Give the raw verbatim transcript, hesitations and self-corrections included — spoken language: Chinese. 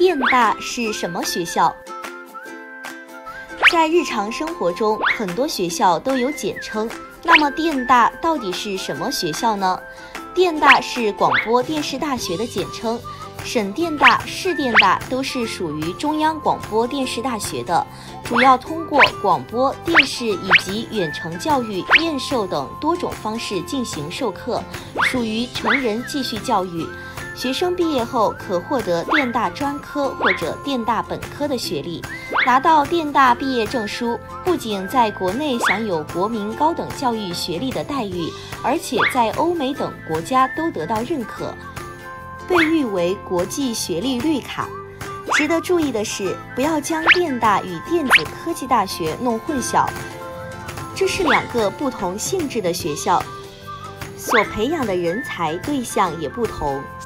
电大是什么学校？在日常生活中，很多学校都有简称。那么电大到底是什么学校呢？电大是广播电视大学的简称，省电大、市电大都是属于中央广播电视大学的，主要通过广播电视以及远程教育、面授等多种方式进行授课，属于成人继续教育。学生毕业后可获得电大专科或者电大本科的学历，拿到电大毕业证书，不仅在国内享有国民高等教育学历的待遇，而且在欧美等国家都得到认可，被誉为国际学历绿卡。值得注意的是，不要将电大与电子科技大学弄混淆，这是两个不同性质的学校，所培养的人才对象也不同。